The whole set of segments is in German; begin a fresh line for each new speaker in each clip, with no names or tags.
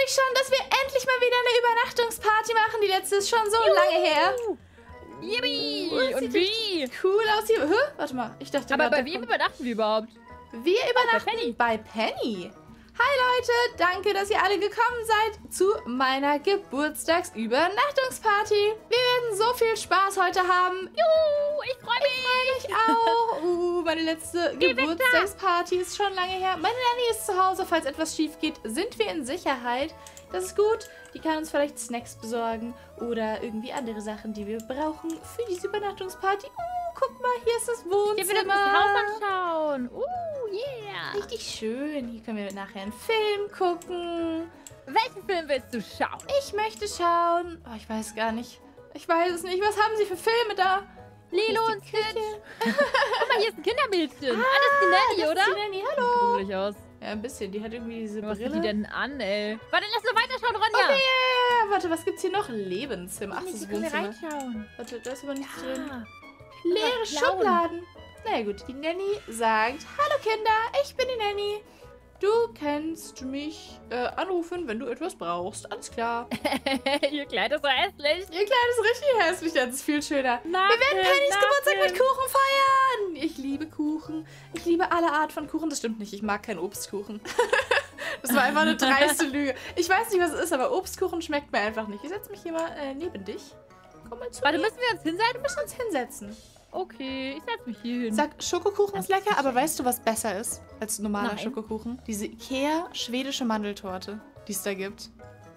mich schon, dass wir endlich mal wieder eine Übernachtungsparty machen. Die letzte ist schon so lange her.
Yippie! Und wie?
Cool aus hier. Hä? Warte mal, ich dachte
Aber
gerade,
bei wem übernachten wir überhaupt?
wir übernachten
Penny.
bei Penny. Hi Leute, danke, dass ihr alle gekommen seid zu meiner Geburtstagsübernachtungsparty. Wir werden so viel Spaß heute haben.
Juhu, ich freue mich.
Ich auch. Meine letzte Geburtstagsparty ist schon lange her. Meine Nanny ist zu Hause. Falls etwas schief geht, sind wir in Sicherheit. Das ist gut. Die kann uns vielleicht Snacks besorgen oder irgendwie andere Sachen, die wir brauchen für diese Übernachtungsparty. Guck mal, hier ist das Wohnzimmer.
Hier will das Haus anschauen. Yeah.
Richtig schön. Hier können wir nachher einen Film gucken.
Welchen Film willst du schauen?
Ich möchte schauen. Oh, ich weiß gar nicht. Ich weiß es nicht. Was haben Sie für Filme da?
Lilo und Stitch. Guck mal, hier ist ein Kindermädchen. Das ist die Nanny, oder?
Das ist die Nanny, hallo.
Sieht gruselig aus.
Ja, ein bisschen. Die hat irgendwie diese
Was
Brille.
hat die denn an, ey? Warte, lass nur weiterschauen, Ronja.
Okay, warte, was gibt's hier noch? Lebenszimmer. Ach, das ist
können wir
Wohnzimmer.
reinschauen.
Warte, da ist aber nichts drin.
Ah,
Leere
klauen.
Schubladen. Na ja, gut. Die Nanny sagt, hallo Kinder, ich bin die Nanny. Du kannst mich anrufen, wenn du etwas brauchst. Alles klar.
Ihr Kleid ist so hässlich.
Ihr Kleid ist richtig hässlich, das ist viel schöner. Wir werden
Nachhilfe,
Pennys Geburtstag mit
Nachhilfe.
Kuchen feiern. Ich liebe Kuchen. Ich liebe alle Art von Kuchen. Das stimmt nicht, ich mag keinen Obstkuchen. Das war einfach eine dreiste Lüge. Ich weiß nicht, was es ist, aber Obstkuchen schmeckt mir einfach nicht. Ich setze mich hier mal neben dich. Komm mal zu
Warte,
mir.
müssen wir uns hinsetzen?
Wir müssen uns hinsetzen.
Okay, ich setze mich hier hin.
Sag, Schokokuchen ist lecker, aber weißt du, was besser ist als normaler
Nein.
Schokokuchen? Diese Ikea schwedische Mandeltorte, die es da gibt.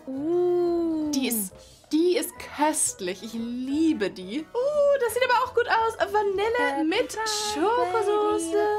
Die ist köstlich. Ich liebe die. Das sieht aber auch gut aus. Vanille mit Schokosoße.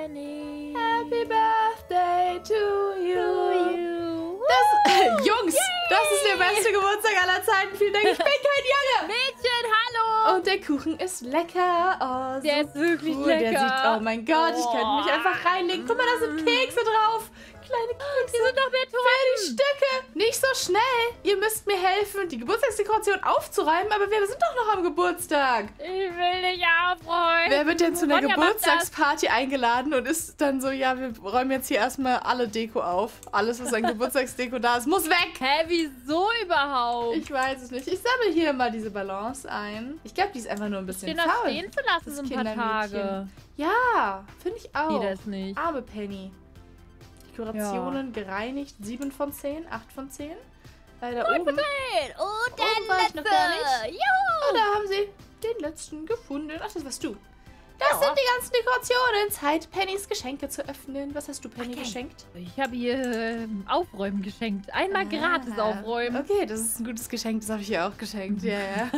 Happy Birthday to you. Jungs, das ist der beste Geburtstag aller Zeiten. Vielen Dank, ich bin kein Junge.
Mädchen, hallo.
Und der Kuchen ist lecker. Oh, so
Der ist wirklich
cool. Der
lecker.
sieht, oh mein Gott, ich könnte mich einfach reinlegen. Guck mal, da sind Kekse drauf. Kleine Kekse.
Die sind doch mehr
Für die Stücke. Nicht so schnell. Ihr müsst mir helfen, die Geburtstagsdekoration aufzuräumen, aber wir sind doch noch am Geburtstag.
Ich will dich aufräumen.
Wer wird denn zu einer
Ronja, mach das.
Geburtstagsparty eingeladen und ist dann so, ja, wir räumen jetzt hier erstmal alle Deko auf. Alles, was an Geburtstagsdeko da ist, muss weg.
Hä, wieso überhaupt?
Ich weiß es nicht. Ich sammle hier mal diese Balance ein. Ich glaube, die ist einfach nur ein bisschen
Den da
faul.
stehen zu lassen
Das
so ein paar Tage.
Kindermädchen. Ja, finde ich auch.
Geht das nicht.
Arme Penny. Dekorationen gereinigt. 7 von 10, 8 von 10. Weil da oben,
Und
Oben war ich noch gar nicht.
Juhu.
da haben sie den letzten gefunden. Ach, das warst du. Das
Ja.
sind die ganzen Dekorationen. Zeit, Pennys Geschenke zu öffnen. Was hast du Penny geschenkt?
Ich habe ihr Aufräumen geschenkt. Einmal gratis aufräumen.
Okay, das ist ein gutes Geschenk. Das habe ich ihr auch geschenkt. Ja, ja.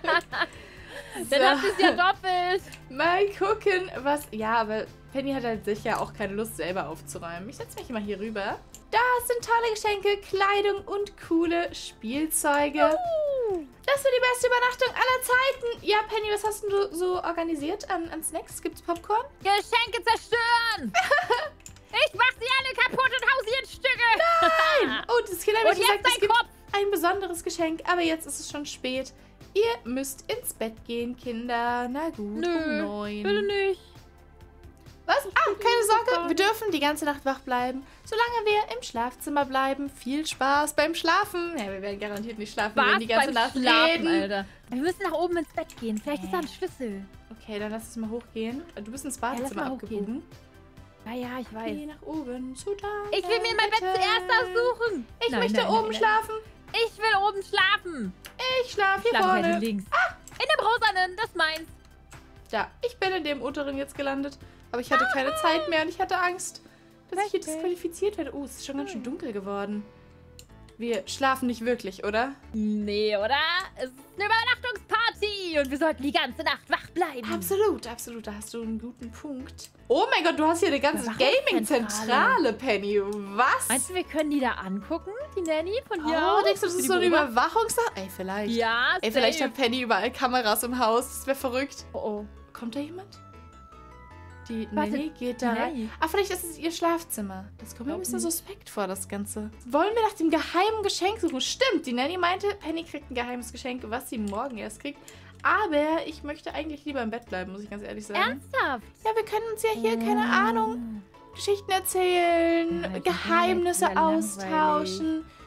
Dann hast du es ja doppelt.
Mal gucken, was... Ja, aber Penny hat halt sicher auch keine Lust, selber aufzuräumen. Ich setze mich mal hier rüber. Da sind tolle Geschenke, Kleidung und coole Spielzeuge. Das wird die beste Übernachtung aller Zeiten. Ja, Penny, was hast denn du so organisiert an Snacks? Gibt's Popcorn?
Geschenke zerstören. Ich mach sie alle kaputt und hau sie in Stücke.
Nein! Oh, das Kindermädchen
Und
sagt,
jetzt
es gibt
dein Kopf.
ein besonderes Geschenk. Aber jetzt ist es schon spät. Ihr müsst ins Bett gehen, Kinder. Na gut, um
Nö,
9.
bitte nicht.
Was? Ah, keine Sorge. Wir dürfen die ganze Nacht wach bleiben, solange wir im Schlafzimmer bleiben. Viel Spaß beim Schlafen. Ja, wir werden garantiert nicht schlafen, wir werden die ganze Nacht reden.
Alter. Wir müssen nach oben ins Bett gehen. Vielleicht ist da ein Schlüssel.
Okay, dann lass uns mal hochgehen. Du bist ins
lass
Badezimmer
mal
abgebogen.
Ja, ja, ich weiß.
Geh nach oben zu deinem
Ich will mir mein Bett zuerst aussuchen.
Ich
Nein,
möchte
nein,
oben
nein,
schlafen.
nein. Ich will oben schlafen.
Ich schlafe hier
Schlaf
vorne.
links. In dem Rosanen, das ist meins.
Da, ich bin in dem unteren jetzt gelandet. Aber ich hatte keine Zeit mehr und ich hatte Angst, dass ich hier disqualifiziert werde. Oh, es ist schon ganz schön dunkel geworden. Wir schlafen nicht wirklich, oder?
Nee, oder? Es ist eine Übernachtungsparty und wir sollten die ganze Nacht wach bleiben.
Absolut, absolut. Da hast du einen guten Punkt. Oh mein Gott, du hast hier eine ganze Gaming-Zentrale, Penny. Was?
Meinst du, wir können die da angucken, die Nanny von hier
Oh,
aus?
denkst du, das ist so eine Überwachungssache? Ey, vielleicht.
Ja,
Ey, vielleicht
safe.
hat Penny überall Kameras im Haus. Das wäre verrückt.
Oh, oh.
Kommt da jemand? Die
Warte,
Nanny geht da
die
rein.
Nanny.
Ah, vielleicht ist es ihr Schlafzimmer. Das kommt mir ein
Glaub
bisschen
nicht.
suspekt vor, das Ganze. Wollen wir nach dem geheimen Geschenk suchen? Stimmt, die Nanny meinte, Penny kriegt ein geheimes Geschenk, was sie morgen erst kriegt. Aber ich möchte eigentlich lieber im Bett bleiben, muss ich ganz ehrlich sagen.
Ernsthaft?
Ja, wir können uns ja hier, keine Ahnung, Geschichten erzählen,
Ja, die
Geheimnisse
sind ja
austauschen.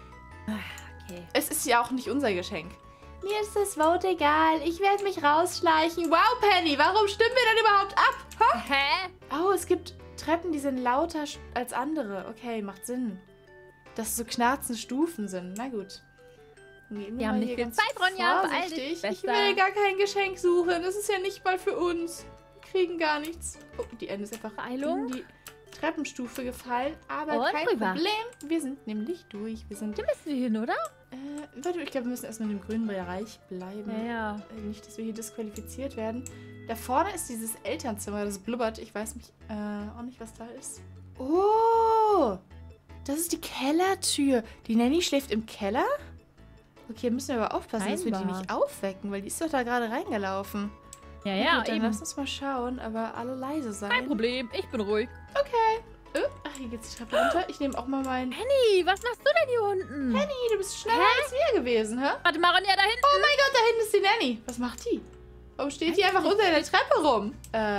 Okay.
Es ist ja auch nicht unser Geschenk. Mir ist das Vote egal. Ich werde mich rausschleichen. Wow, Penny, warum stimmen wir denn überhaupt ab? Ha?
Hä?
Oh, es gibt Treppen, die sind lauter als andere. Okay, macht Sinn. Dass es so knarzende Stufen sind. Na gut.
Wir haben nicht viel Zeit, Ronja. Beeil dich,
Ich
Bester.
will gar kein Geschenk suchen. Das ist ja nicht mal für uns. Wir kriegen gar nichts. Oh, die Ende ist einfach
Beeilung.
in die Treppenstufe gefallen. Aber
Und
kein
rüber.
Problem. Wir sind nämlich durch. Wir sind...
Hier müssen wir hin, oder?
Warte, ich glaube, wir müssen erstmal in dem grünen Bereich bleiben.
Ja.
Nicht, dass wir hier disqualifiziert werden. Da vorne ist dieses Elternzimmer, das blubbert. Ich weiß mich auch nicht, was da ist. Oh! Das ist die Kellertür. Die Nanny schläft im Keller? Okay, müssen wir aber aufpassen, dass wir die
Scheinbar.
nicht aufwecken, weil die ist doch da gerade reingelaufen.
Ja,
Na
ja,
gut, dann
eben.
lass uns mal schauen, aber alle leise sein.
Kein Problem, ich bin ruhig.
Okay. Ach, hier geht's die Treppe runter. Ich nehme auch mal meinen...
Penny, was machst du denn hier unten?
Penny, du bist schneller als wir gewesen, hä?
Warte mal, Ronja, da hinten.
Oh mein Gott, da hinten ist die Nanny. Was macht die? Warum steht die einfach unter der Treppe rum?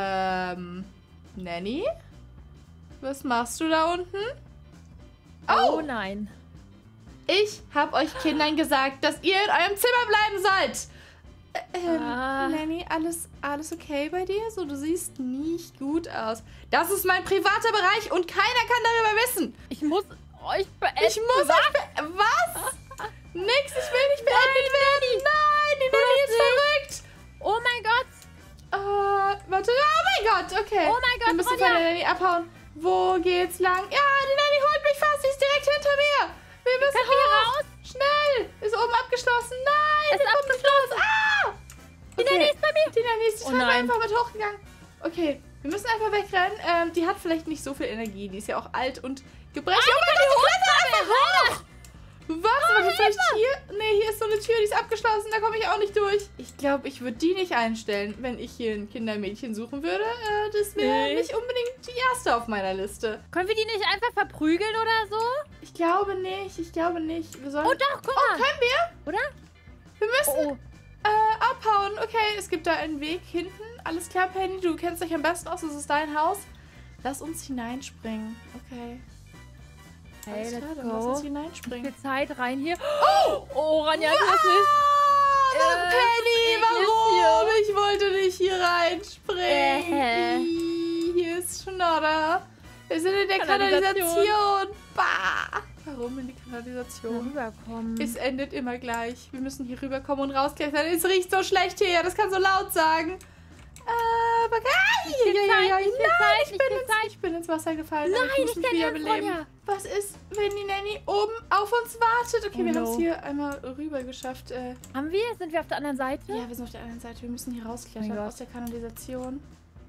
Nanny? Was machst du da unten?
Oh,
Oh,
nein.
ich habe euch Kindern gesagt, dass ihr in eurem Zimmer bleiben sollt. Nanny, alles okay bei dir? So, du siehst nicht gut aus. Das ist mein privater Bereich und keiner kann darüber wissen.
Ich muss euch beenden.
Ich muss euch Was? Nix, ich will nicht beendet werden. Nein, die Nanny ist verrückt.
Oh mein Gott.
Warte. Oh mein Gott, okay.
Oh mein Gott,
wir müssen
Ronja.
von der Nanny abhauen. Wo geht's lang? Ja, die Nanny holt mich fast. Die ist direkt hinter mir. Wir müssen
Können wir hier
hoch.
raus?
Schnell. Ist oben abgeschlossen. Nein,
Es
wir
ist
kommen nicht raus. Ah!
Die Nanny ist bei mir.
Die Nanny ist die
Oh
Treppe
nein.
einfach mit hochgegangen. Okay, wir müssen einfach wegrennen. Die hat vielleicht nicht so viel Energie. Die ist ja auch alt und gebrechlich. Oh mein Gott, die klettert einfach hoch. Was? Warte, vielleicht hier? Nee, hier ist so eine Tür, die ist abgeschlossen. Da komme ich auch nicht durch. Ich glaube, ich würde die nicht einstellen, wenn ich hier ein Kindermädchen suchen würde. Das wäre
Nee.
nicht unbedingt die erste auf meiner Liste.
Können wir die nicht einfach verprügeln oder so?
Ich glaube nicht. Wir sollen...
Oh doch, guck mal.
können wir?
Oder?
Wir müssen
Oh,
abhauen. Okay, es gibt da einen Weg hinten. Alles klar, Penny, du kennst dich am besten aus. Das ist dein Haus. Lass uns hineinspringen. Okay.
Hey,
Alles
let's
klar, dann lass
go.
uns hineinspringen.
Viel Zeit rein hier. Oh, Ronja, du hast nicht.
Penny, warum? Ich wollte nicht hier reinspringen. Hier ist Schnodder. Wir sind in der Kanalisation. Bah. Warum in die Kanalisation?
Rüberkommen.
Es endet immer gleich. Wir müssen hier rüberkommen und rausklettern. Es riecht so schlecht hier. Das kann so laut sagen. Aber ich bin ins Wasser gefallen. aber
Nein,
muss
nicht
mich
dein
wieder
Ernst,
beleben.
Ronja.
Was ist, wenn die Nanny oben auf uns wartet? Okay,
Oh
wir
no.
haben es hier einmal rüber geschafft.
Haben wir? Sind wir auf der anderen Seite?
Ja, wir sind auf der anderen Seite. Wir müssen hier rausklettern
Mein Gott.
aus der Kanalisation.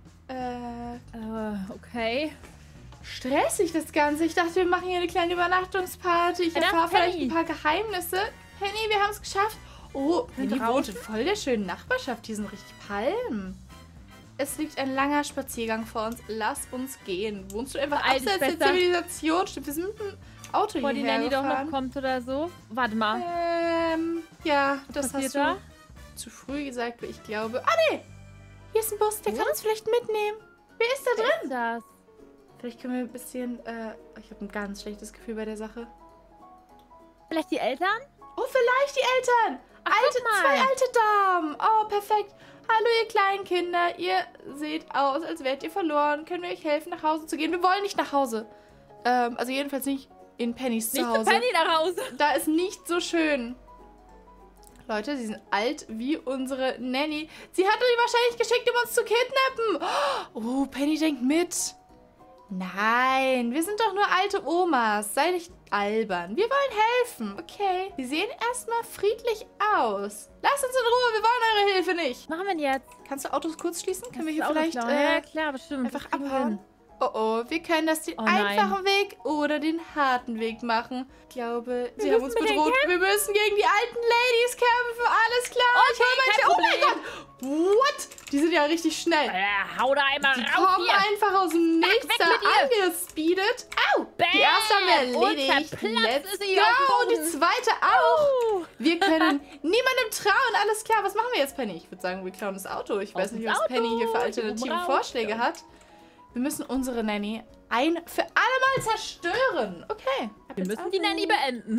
Okay.
Stressig das Ganze. Ich dachte, wir machen hier eine kleine Übernachtungsparty. Ich
Ja, das
erfahre
ist
vielleicht
Penny.
ein paar Geheimnisse. Penny, wir haben es geschafft. Oh,
Sind
Penny
raus.
wohnt in voll der schönen Nachbarschaft. Hier sind richtig Palmen. Es liegt ein langer Spaziergang vor uns. Lass uns gehen. Wohnst du einfach
Beeil dich,
abseits der
Bester.
Zivilisation? Stimmt, wir sind mit dem Auto
Bevor die
hierher
Nanny doch noch
gefahren.
kommt oder so. Warte mal.
Ja, das
passiert
hast du
da?
zu früh gesagt, weil ich glaube... Ah, nee! Hier ist ein Bus, der kann
Wo?
uns vielleicht mitnehmen. Wer ist da
Wer
drin?
ist das?
Vielleicht können wir ein bisschen... ich habe ein ganz schlechtes Gefühl bei der Sache.
Vielleicht die Eltern?
Oh, vielleicht die Eltern!
Ach, guck mal.
Zwei alte Damen! Oh, perfekt. Hallo, ihr kleinen Kinder. Ihr seht aus, als wärt ihr verloren. Können wir euch helfen, nach Hause zu gehen? Wir wollen nicht nach Hause. Also jedenfalls nicht in Pennys
Nicht
Zuhause.
zu Penny nach Hause.
Da ist nicht so schön. Leute, sie sind alt wie unsere Nanny. Sie hat die wahrscheinlich geschickt, um uns zu kidnappen. Oh, Penny denkt mit. Nein, wir sind doch nur alte Omas. Sei nicht albern. Wir wollen helfen, okay? Sie sehen erstmal friedlich aus. Lasst uns in Ruhe, wir wollen eure Hilfe nicht.
Was machen wir denn jetzt?
Kannst du Autos kurz schließen? Können wir hier
Das Auto
vielleicht
klauen? Ja, klar, bestimmt.
einfach
Das kriegen wir
abhauen?
hin.
Oh oh, wir können das den
Oh nein.
einfachen Weg oder den harten Weg machen. Ich glaube, sie
Wir
haben uns
müssen mit denen
bedroht. Wir müssen gegen die alten Ladies kämpfen. Alles klar.
Okay,
ich hol mein
kein
Oh mein Gott. What? Die sind ja richtig schnell.
Hau da einmal
Die
raus
kommen
hier.
einfach aus dem Nichts
weg
da
mit ihr.
angespeedet. Au.
Bam.
Die erste haben wir
Und
erledigt.
zerplatzt
Let's
ist sie auf dem
go. Und die
Boden.
zweite auch. Wir können niemandem trauen. Alles klar. Was machen wir jetzt, Penny? Ich würde sagen, wir klauen das Auto. Ich weiß
Auf
nicht,
das
was Penny hier für
Auto.
alternative
Oben raus.
Vorschläge hat. Wir müssen unsere Nanny ein für alle Mal zerstören. Okay.
Wir müssen die Nanny beenden.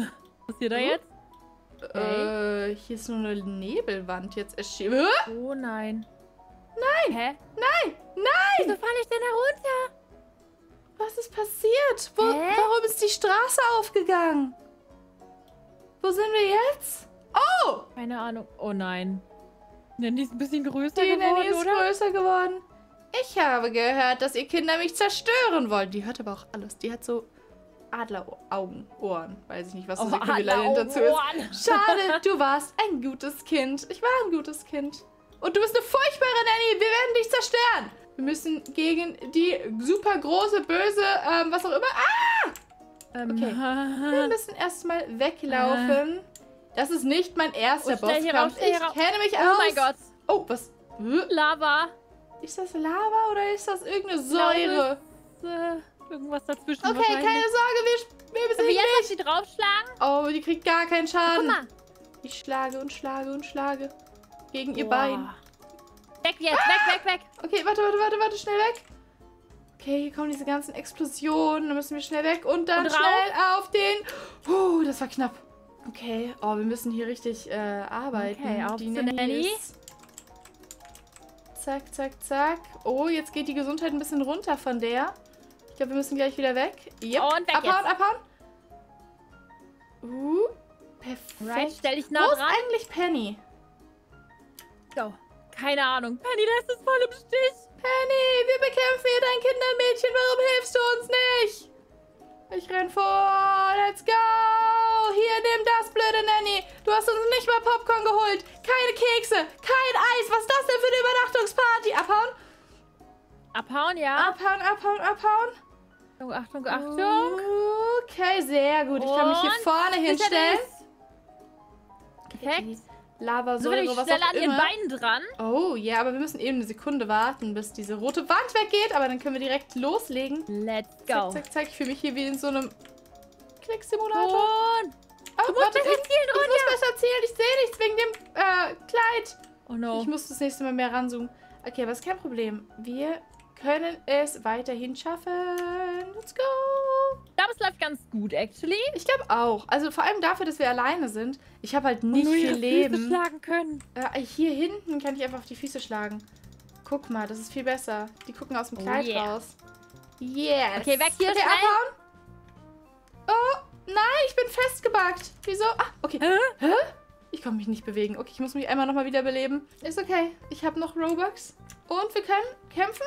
Was ist hier da jetzt?
Hier ist nur eine Nebelwand jetzt erschienen.
Oh nein.
Nein!
Hä?
Nein! Nein!
Wieso falle ich denn da runter?
Was ist passiert?
Hä?
Warum ist die Straße aufgegangen? Wo sind wir jetzt? Oh!
Keine Ahnung. Oh nein. Nanny ist ein bisschen größer
Die
geworden,
Nanny ist
oder?
größer geworden. Ich habe gehört, dass ihr Kinder mich zerstören wollt. Die hört aber auch alles. Die hat so Adleraugen, Ohren. Weiß ich nicht, was das Äquivalent dazu ist. Schade, du warst ein gutes Kind. Ich war ein gutes Kind. Und du bist eine furchtbare Nanny. Wir werden dich zerstören. Wir müssen gegen die super große, böse, was auch immer. Ah! Okay. Wir müssen erstmal weglaufen. Das ist nicht mein erster Bosskampf. Ich kenne mich aus.
Oh mein Gott.
Oh, was?
Lava.
Ist das Lava oder ist das irgendeine Säure?
Irgendwas dazwischen.
Okay, keine Sorge, wir
Können wir
besiegen
jetzt auf
dich.
die draufschlagen?
Oh, die kriegt gar keinen
Guck
Schaden.
mal.
Ich schlage und schlage und schlage. Gegen ihr Bein.
Weg jetzt, weg.
Okay, warte, schnell weg. Okay, hier kommen diese ganzen Explosionen. Da müssen wir schnell weg und dann schnell auf den... das war knapp. Okay, wir müssen hier richtig arbeiten.
Okay, auf
die
zur
Nanny
Nanny.
ist... Zack, zack, zack. Oh, jetzt geht die Gesundheit ein bisschen runter von der. Ich glaube, wir müssen gleich wieder weg. Yep.
Und weg
abhauen,
jetzt.
abhauen. Perfekt.
Right, stell dich nah
Wo ist
dran.
eigentlich Penny?
Go. Keine Ahnung. Penny lässt es voll im Stich.
Penny, wir bekämpfen hier dein Kindermädchen. Warum hilfst du uns nicht? Ich renn vor. Let's go. Hier, nimm das, blöde Nanny. Du hast uns nicht mal Popcorn geholt. Keine Kekse. Kein Eis. Was ist das denn für eine Übernachtungsparty? Abhauen?
Abhauen, ja.
Abhauen.
Achtung.
Okay, sehr gut. Ich kann mich hier vorne hinstellen.
Perfekt.
Lavasäure,
Sind wir
was
schnell
auch
an ihren
immer.
Beinen dran?
Oh, ja, aber wir müssen eben eine Sekunde warten, bis diese rote Wand weggeht. Aber dann können wir direkt loslegen.
Let's
Zack,
go.
zack, zack. Ich fühle mich hier wie in so einem Klicksimulator.
Und
Oh,
du musst besser zielen,
ich
Ronja.
muss besser zielen. Ich sehe nichts wegen dem Kleid.
oh no.
Ich muss das nächste Mal mehr ranzoomen. Okay, aber ist kein Problem. Wir können es weiterhin schaffen. Let's go.
Ich glaube, es läuft ganz gut, actually.
Ich glaube auch. Also vor allem dafür, dass wir alleine sind. Ich habe halt nicht
Nur
viel
ihre
Leben.
Füße schlagen können.
Hier hinten kann ich einfach auf die Füße schlagen. Guck mal, das ist viel besser. Die gucken aus dem Kleid raus. Yes.
Okay, weg hier,
okay,
schnell.
abhauen. Oh, nein, ich bin festgebackt. Wieso? Ah, okay.
Hä?
Ich kann mich nicht bewegen. Okay, ich muss mich einmal nochmal wiederbeleben. Ist okay. Ich habe noch Robux. Und wir können kämpfen.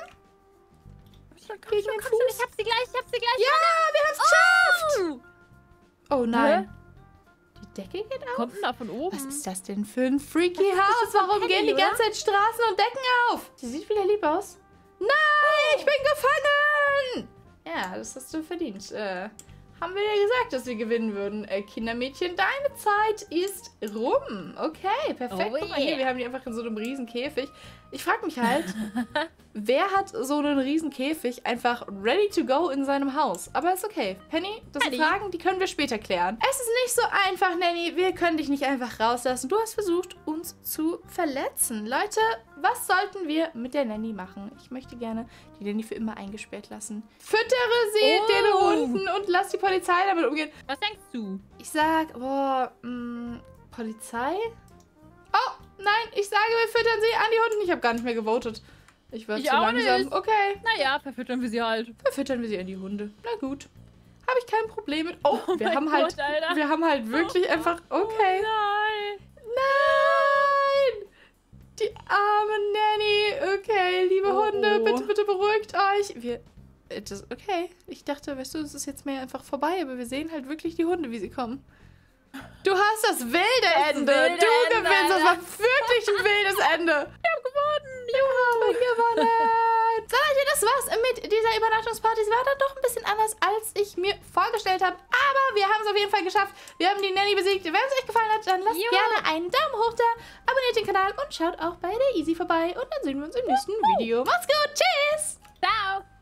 Gegen den Fuß.
Ich hab sie gleich.
Ja, wir haben es geschafft. Oh nein. Die Decke geht auf.
Kommt denn da von oben?
Was ist das denn für ein freaky Haus? Warum
Penny,
gehen die
oder?
ganze Zeit Straßen und Decken auf? Sie sieht wieder lieb aus. Nein, ich bin gefangen. Ja, das hast du verdient. Haben wir ja gesagt, dass wir gewinnen würden. Kindermädchen, deine Zeit ist rum. Okay, perfekt.
Oh
Guck mal hier,
yeah.
wir haben die einfach in so einem riesen Käfig. Ich frage mich halt, wer hat so einen riesen Käfig einfach ready to go in seinem Haus? Aber ist okay. Penny, das sind
Penny.
Fragen, die können wir später klären. Es ist nicht so einfach, Nanny. Wir können dich nicht einfach rauslassen. Du hast versucht, uns zu verletzen. Leute, was sollten wir mit der Nanny machen? Ich möchte gerne die Nanny für immer eingesperrt lassen. Füttere sie den Hunden und lass die Polizei damit umgehen.
Was denkst du?
Ich sag, Polizei? Oh, nein, ich sage, wir füttern sie an die Hunde. Ich habe gar nicht mehr gewotet. Ich war
Ich
zu
auch
langsam.
nicht.
Okay,
Naja, verfüttern wir sie halt.
verfüttern wir sie an die Hunde. Na gut. Habe ich kein Problem mit. Oh, wir
mein
haben
Gott, Alter.
wir haben halt wirklich einfach. Okay.
Nein.
Nein! Die arme Nanny. Okay, liebe Hunde, bitte beruhigt euch. Okay. Ich dachte, weißt du, es ist jetzt mehr einfach vorbei, aber wir sehen halt wirklich die Hunde, wie sie kommen. Du hast das wilde Ende.
wilde
Du
Ende,
gewinnst. Das war wirklich ein wildes Ende.
Wir haben gewonnen.
Wir haben gewonnen. So, Leute, das war's mit dieser Übernachtungsparty. Sie war dann doch ein bisschen anders, als ich mir vorgestellt habe. Aber wir haben es auf jeden Fall geschafft. Wir haben die Nanny besiegt. Wenn es euch gefallen hat, dann lasst gerne einen Daumen hoch da. Abonniert den Kanal und schaut auch bei der Easy vorbei. Und dann sehen wir uns im nächsten Video. Macht's gut. Tschüss.
Ciao.